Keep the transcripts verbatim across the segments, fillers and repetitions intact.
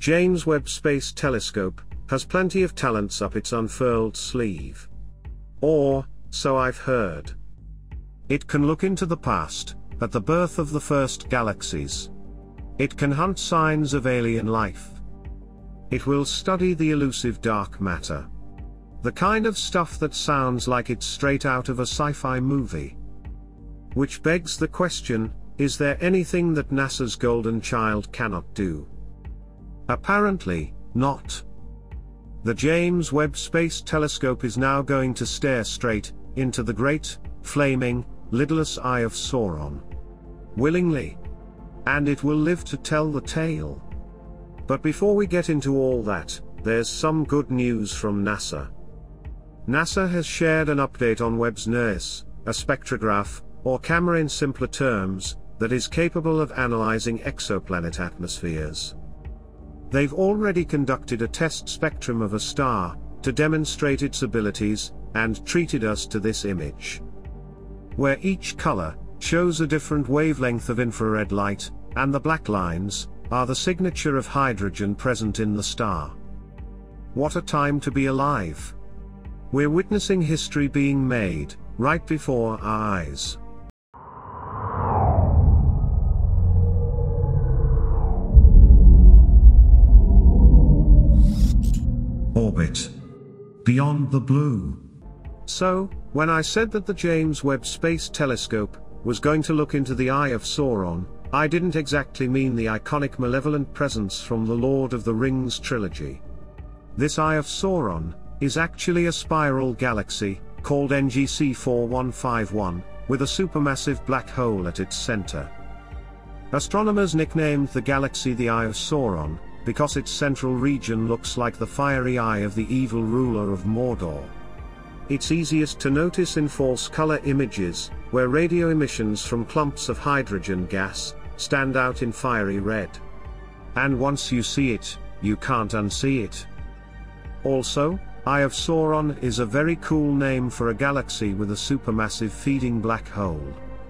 James Webb Space Telescope has plenty of talents up its unfurled sleeve. Or, so I've heard. It can look into the past, at the birth of the first galaxies. It can hunt signs of alien life. It will study the elusive dark matter. The kind of stuff that sounds like it's straight out of a sci-fi movie. Which begs the question, is there anything that NASA's golden child cannot do? Apparently, not. The James Webb Space Telescope is now going to stare straight into the great, flaming, lidless Eye of Sauron. Willingly. And it will live to tell the tale. But before we get into all that, there's some good news from NASA. NASA has shared an update on Webb's N I R S, a spectrograph, or camera in simpler terms, that is capable of analyzing exoplanet atmospheres. They've already conducted a test spectrum of a star, to demonstrate its abilities, and treated us to this image. Where each color shows a different wavelength of infrared light, and the black lines are the signature of hydrogen present in the star. What a time to be alive! We're witnessing history being made, right before our eyes. Orbit. Beyond the blue. So, when I said that the James Webb Space Telescope was going to look into the Eye of Sauron, I didn't exactly mean the iconic malevolent presence from the Lord of the Rings trilogy. This Eye of Sauron is actually a spiral galaxy, called N G C four one five one, with a supermassive black hole at its center. Astronomers nicknamed the galaxy the Eye of Sauron, because its central region looks like the fiery eye of the evil ruler of Mordor. It's easiest to notice in false color images, where radio emissions from clumps of hydrogen gas stand out in fiery red. And once you see it, you can't unsee it. Also, Eye of Sauron is a very cool name for a galaxy with a supermassive feeding black hole.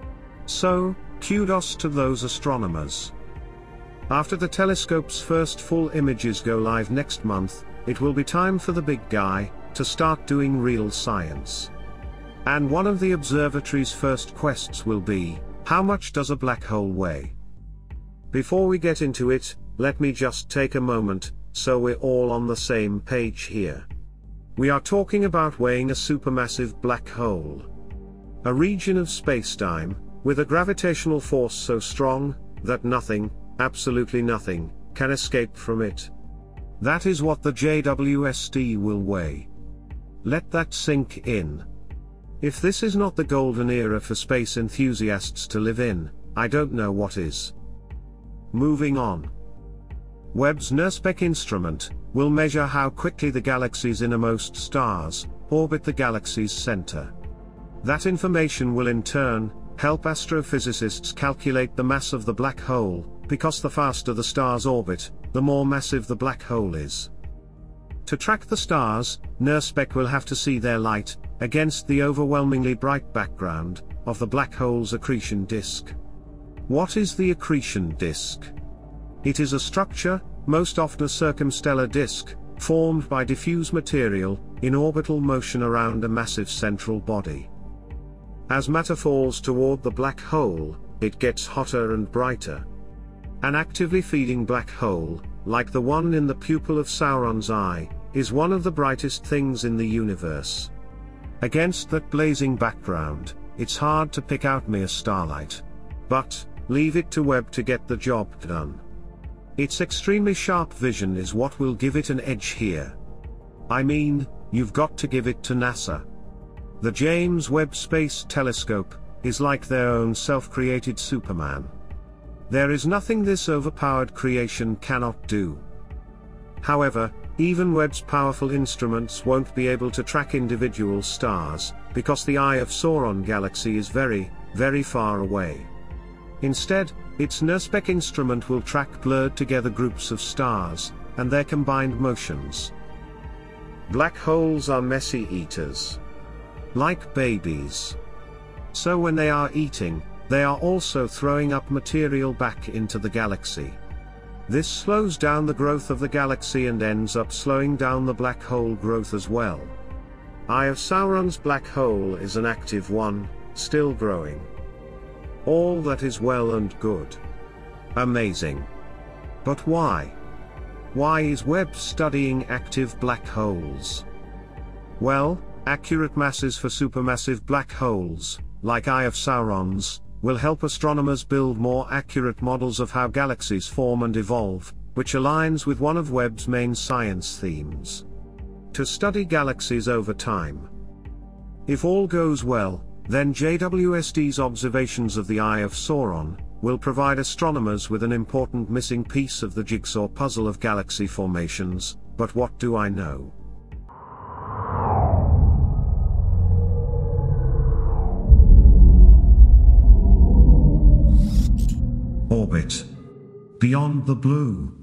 So, kudos to those astronomers. After the telescope's first full images go live next month, it will be time for the big guy to start doing real science. And one of the observatory's first quests will be, how much does a black hole weigh? Before we get into it, let me just take a moment, so we're all on the same page here. We are talking about weighing a supermassive black hole. A region of spacetime, with a gravitational force so strong, that nothing, absolutely nothing, can escape from it. That is what the J W S T will weigh. Let that sink in. If this is not the golden era for space enthusiasts to live in, I don't know what is. Moving on. Webb's N I R S spec instrument will measure how quickly the galaxies innermost stars orbit the galaxy's center. That information will in turn help astrophysicists calculate the mass of the black hole, because the faster the star's orbit, the more massive the black hole is. To track the stars, N I R S spec will have to see their light against the overwhelmingly bright background of the black hole's accretion disk. What is the accretion disk? It is a structure, most often a circumstellar disk, formed by diffuse material in orbital motion around a massive central body. As matter falls toward the black hole, it gets hotter and brighter. An actively feeding black hole, like the one in the pupil of Sauron's eye, is one of the brightest things in the universe. Against that blazing background, it's hard to pick out mere starlight. But, leave it to Webb to get the job done. Its extremely sharp vision is what will give it an edge here. I mean, you've got to give it to NASA. The James Webb Space Telescope is like their own self-created Superman. There is nothing this overpowered creation cannot do. However, even Webb's powerful instruments won't be able to track individual stars, because the Eye of Sauron galaxy is very, very far away. Instead, its N I R S spec instrument will track blurred together groups of stars, and their combined motions. Black holes are messy eaters. Like babies. So when they are eating, they are also throwing up material back into the galaxy. This slows down the growth of the galaxy and ends up slowing down the black hole growth as well. Eye of Sauron's black hole is an active one, still growing. All that is well and good. Amazing. But why? Why is Webb studying active black holes? Well, accurate masses for supermassive black holes, like Eye of Sauron's, will help astronomers build more accurate models of how galaxies form and evolve, which aligns with one of Webb's main science themes: to study galaxies over time. If all goes well, then J W S T's observations of the Eye of Sauron will provide astronomers with an important missing piece of the jigsaw puzzle of galaxy formations. But what do I know? Orbit. Beyond the blue.